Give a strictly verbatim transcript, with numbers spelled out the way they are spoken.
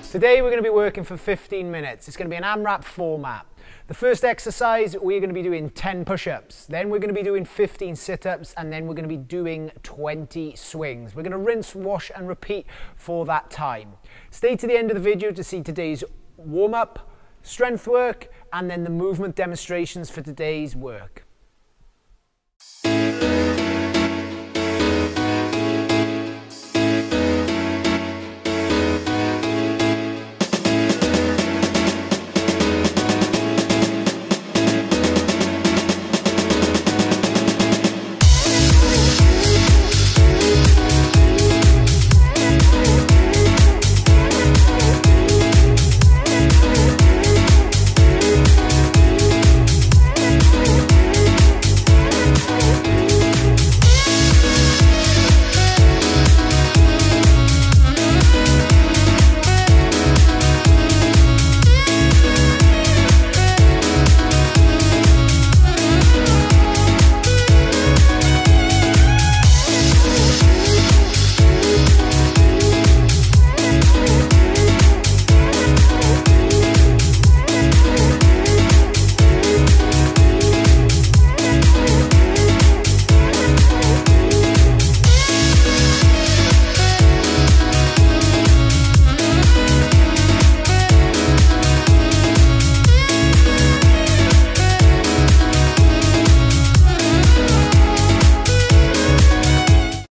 Today we're going to be working for fifteen minutes. It's going to be an AMRAP format. The first exercise, we're going to be doing ten push-ups. Then we're going to be doing fifteen sit-ups, and then we're going to be doing twenty swings. We're going to rinse, wash and repeat for that time. Stay to the end of the video to see today's warm-up, strength work, and then the movement demonstrations for today's work.